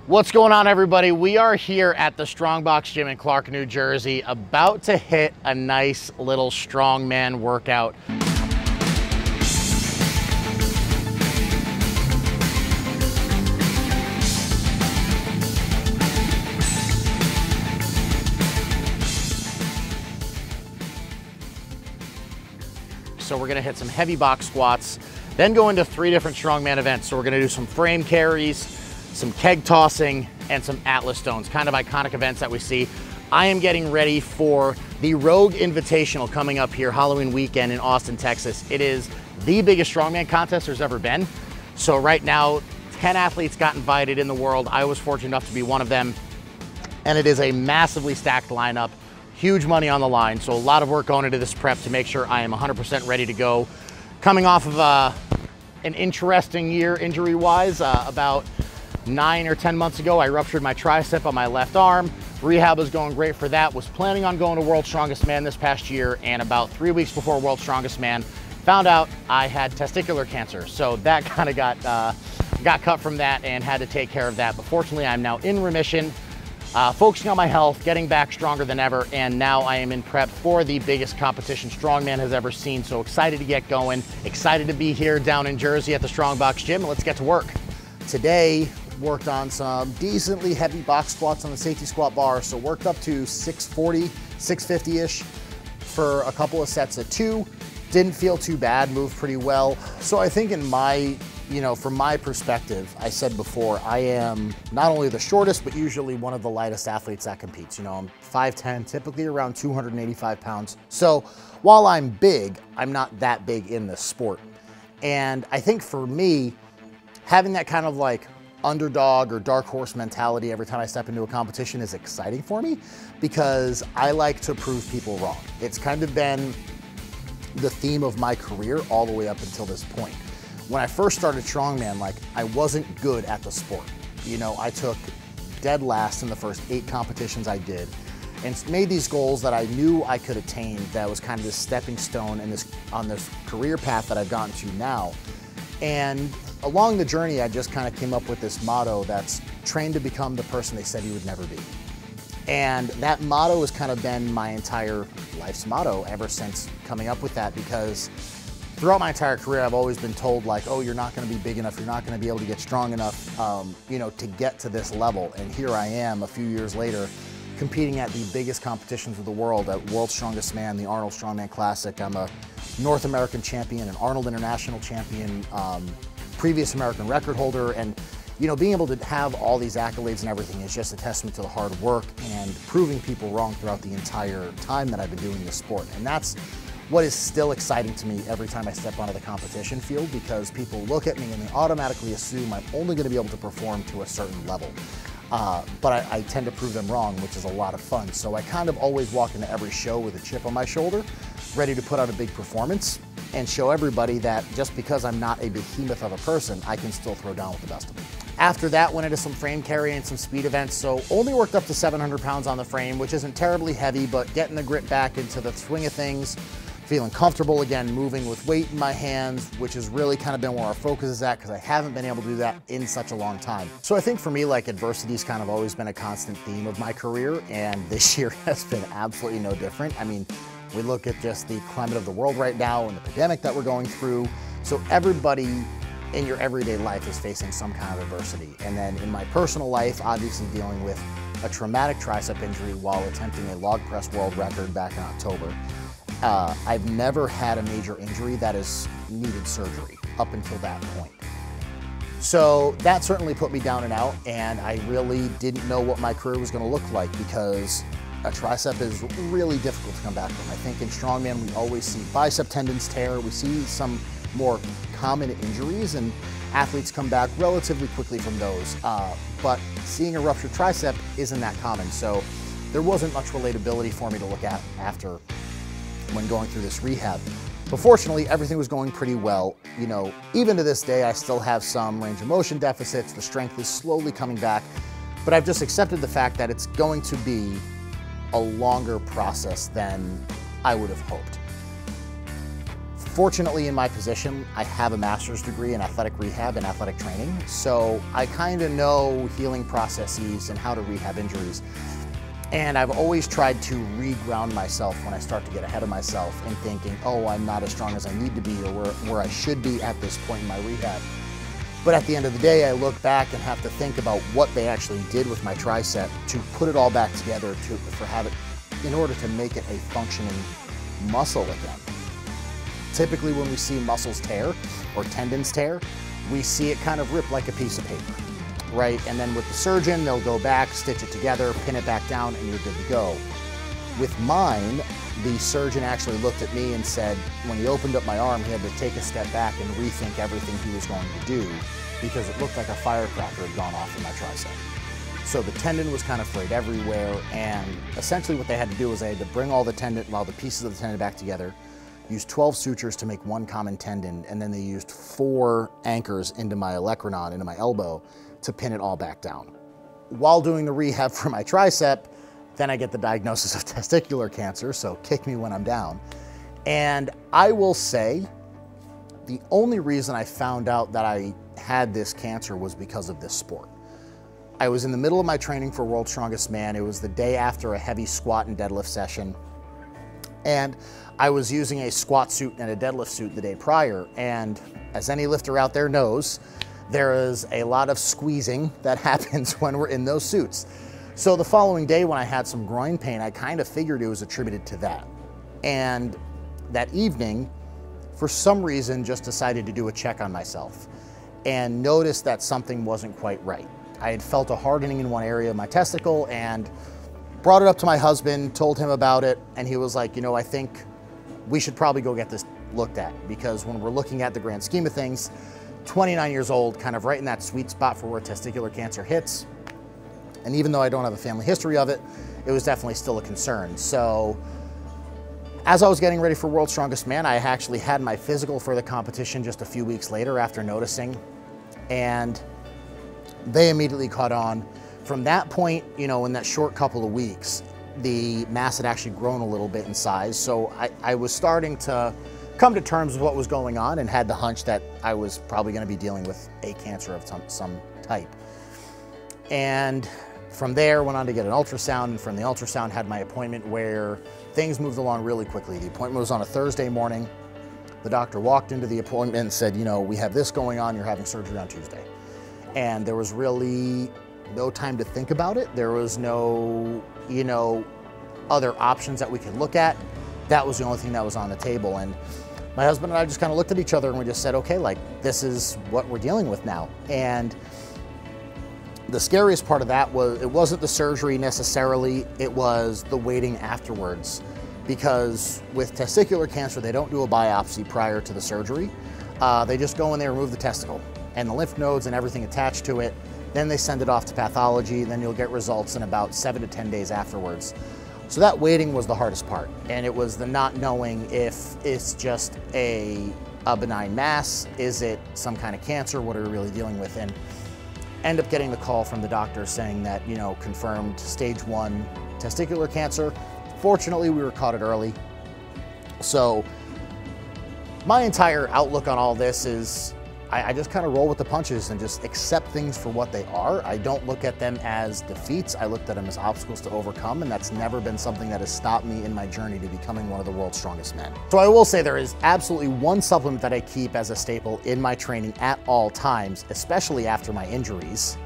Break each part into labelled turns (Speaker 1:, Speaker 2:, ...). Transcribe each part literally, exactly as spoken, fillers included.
Speaker 1: What's going on, everybody? We are here at the Strongbox Gym in Clark, New Jersey, about to hit a nice little strongman workout. So we're gonna hit some heavy box squats, then go into three different strongman events. So we're gonna do some frame carries, some keg tossing, and some Atlas stones, kind of iconic events that we see. I am getting ready for the Rogue Invitational coming up here Halloween weekend in Austin, Texas. It is the biggest strongman contest there's ever been. So right now, ten athletes got invited in the world. I was fortunate enough to be one of them. And it is a massively stacked lineup, huge money on the line. So a lot of work going into this prep to make sure I am one hundred percent ready to go. Coming off of uh, an interesting year injury-wise, uh, about nine or ten months ago, I ruptured my tricep on my left arm. Rehab was going great for that. Was planning on going to World's Strongest Man this past year, and about three weeks before World's Strongest Man, found out I had testicular cancer. So that kind of got, uh, got cut from that and had to take care of that. But fortunately, I'm now in remission, uh, focusing on my health, getting back stronger than ever, and now I am in prep for the biggest competition Strongman has ever seen. So excited to get going, excited to be here down in Jersey at the Strongbox Gym. Let's get to work. Today, worked on some decently heavy box squats on the safety squat bar. So worked up to six forty, six fifty-ish for a couple of sets of two. Didn't feel too bad, moved pretty well. So I think in my, you know, from my perspective, I said before, I am not only the shortest, but usually one of the lightest athletes that competes. You know, I'm five ten, typically around two hundred eighty-five pounds. So while I'm big, I'm not that big in this sport. And I think for me, having that kind of like underdog or dark horse mentality every time I step into a competition is exciting for me, because I like to prove people wrong. It's kind of been the theme of my career all the way up until this point. When I first started strongman, like, I wasn't good at the sport. You know, I took dead last in the first eight competitions I did and made these goals that I knew I could attain. That was kind of this stepping stone in this, on this career path that I've gotten to now. And along the journey, I just kind of came up with this motto that's train to become the person they said you would never be. And that motto has kind of been my entire life's motto ever since coming up with that, because throughout my entire career, I've always been told, like, oh, you're not going to be big enough, you're not going to be able to get strong enough, um, you know, to get to this level. And here I am a few years later, competing at the biggest competitions of the world, at World's Strongest Man, the Arnold Strongman Classic. I'm a North American champion, an Arnold International champion, um, previous American record holder, and you know, being able to have all these accolades and everything is just a testament to the hard work and proving people wrong throughout the entire time that I've been doing this sport. And that's what is still exciting to me every time I step onto the competition field, because people look at me and they automatically assume I'm only going to be able to perform to a certain level. Uh, but I, I tend to prove them wrong, which is a lot of fun. So I kind of always walk into every show with a chip on my shoulder, ready to put out a big performance and show everybody that just because I'm not a behemoth of a person, I can still throw down with the best of them. After that, went into some frame carry and some speed events. So only worked up to seven hundred pounds on the frame, which isn't terribly heavy, but getting the grip back into the swing of things, feeling comfortable again, moving with weight in my hands, which has really kind of been where our focus is at, because I haven't been able to do that in such a long time. So I think for me, like, adversity's kind of always been a constant theme of my career, and this year has been absolutely no different. I mean, we look at just the climate of the world right now and the pandemic that we're going through. So everybody in your everyday life is facing some kind of adversity. And then in my personal life, obviously dealing with a traumatic tricep injury while attempting a log press world record back in October. Uh, I've never had a major injury that has needed surgery up until that point. So that certainly put me down and out, and I really didn't know what my career was going to look like, because a tricep is really difficult to come back from. I think in strongman, we always see bicep tendons tear, we see some more common injuries, and athletes come back relatively quickly from those. Uh, but seeing a ruptured tricep isn't that common, so there wasn't much relatability for me to look at after when going through this rehab. But fortunately, everything was going pretty well. You know, even to this day, I still have some range of motion deficits. The strength is slowly coming back, but I've just accepted the fact that it's going to be a longer process than I would have hoped. Fortunately, in my position, I have a master's degree in athletic rehab and athletic training, so I kind of know healing processes and how to rehab injuries. And I've always tried to re-ground myself when I start to get ahead of myself and thinking, oh, I'm not as strong as I need to be or where, where I should be at this point in my rehab. But at the end of the day, I look back and have to think about what they actually did with my tricep to put it all back together to, for have it, in order to make it a functioning muscle again. Typically when we see muscles tear or tendons tear, we see it kind of rip like a piece of paper, right? And then with the surgeon, they'll go back, stitch it together, pin it back down, and you're good to go. With mine, the surgeon actually looked at me and said, when he opened up my arm, he had to take a step back and rethink everything he was going to do because it looked like a firecracker had gone off in my tricep. So the tendon was kind of frayed everywhere, and essentially what they had to do was they had to bring all the tendon, well, the pieces of the tendon back together, use twelve sutures to make one common tendon, and then they used four anchors into my olecranon, into my elbow, to pin it all back down. While doing the rehab for my tricep, then I get the diagnosis of testicular cancer, so kick me when I'm down. And I will say, the only reason I found out that I had this cancer was because of this sport. I was in the middle of my training for World's Strongest Man. It was the day after a heavy squat and deadlift session. And I was using a squat suit and a deadlift suit the day prior. And as any lifter out there knows, there is a lot of squeezing that happens when we're in those suits. So the following day when I had some groin pain, I kind of figured it was attributed to that. And that evening, for some reason, just decided to do a check on myself and noticed that something wasn't quite right. I had felt a hardening in one area of my testicle and brought it up to my husband, told him about it, and he was like, you know, I think we should probably go get this looked at, because when we're looking at the grand scheme of things, twenty-nine years old, kind of right in that sweet spot for where testicular cancer hits. And even though I don't have a family history of it, it was definitely still a concern. So as I was getting ready for World's Strongest Man, I actually had my physical for the competition just a few weeks later after noticing, and they immediately caught on. From that point, you know, in that short couple of weeks, the mass had actually grown a little bit in size. So I, I was starting to come to terms with what was going on and had the hunch that I was probably going to be dealing with a cancer of some, some type. And from there, went on to get an ultrasound, and from the ultrasound had my appointment where things moved along really quickly. The appointment was on a Thursday morning. The doctor walked into the appointment and said, you know, we have this going on, you're having surgery on Tuesday. And there was really no time to think about it. There was no, you know, other options that we could look at. That was the only thing that was on the table. And my husband and I just kind of looked at each other and we just said, okay, like, this is what we're dealing with now. And the scariest part of that was, it wasn't the surgery necessarily, it was the waiting afterwards. Because with testicular cancer, they don't do a biopsy prior to the surgery. Uh, they just go in there, remove the testicle and the lymph nodes and everything attached to it. Then they send it off to pathology, then you'll get results in about seven to ten days afterwards. So that waiting was the hardest part. And it was the not knowing if it's just a, a benign mass, is it some kind of cancer, what are we really dealing with? And end up getting the call from the doctor saying that, you know, confirmed stage one testicular cancer. Fortunately, we were caught it early. So my entire outlook on all this is I, I just kind of roll with the punches and just accept things for what they are. I don't look at them as defeats. I looked at them as obstacles to overcome, and that's never been something that has stopped me in my journey to becoming one of the world's strongest men. So I will say there is absolutely one supplement that I keep as a staple in my training at all times, especially after my injuries,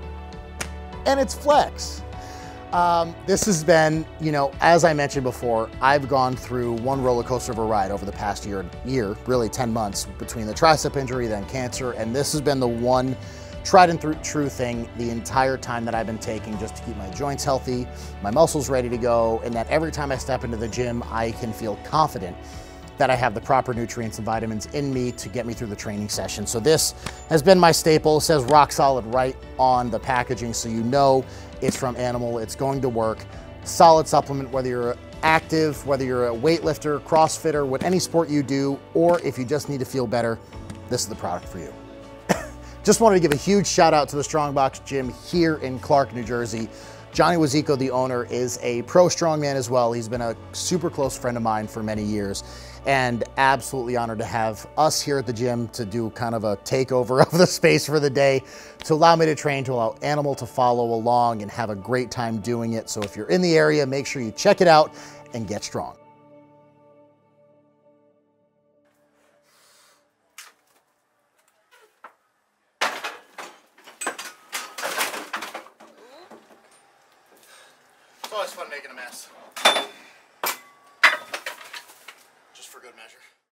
Speaker 1: and it's Flex. Um, this has been, you know, as I mentioned before, I've gone through one roller coaster of a ride over the past year, year, really ten months, between the tricep injury, then cancer, and this has been the one tried and true thing the entire time that I've been taking just to keep my joints healthy, my muscles ready to go, and that every time I step into the gym, I can feel confident that I have the proper nutrients and vitamins in me to get me through the training session. So this has been my staple. It says rock solid right on the packaging, so you know it's from Animal, it's going to work. Solid supplement, whether you're active, whether you're a weightlifter, CrossFitter, what any sport you do, or if you just need to feel better, this is the product for you. Just wanted to give a huge shout out to the Strongbox Gym here in Clark, New Jersey Johnny Wazico, the owner, is a pro strongman as well. He's been a super close friend of mine for many years, and absolutely honored to have us here at the gym to do kind of a takeover of the space for the day, to allow me to train, to allow Animal to follow along and have a great time doing it. So if you're in the area, make sure you check it out and get strong. It's always fun making a mess, just for good measure.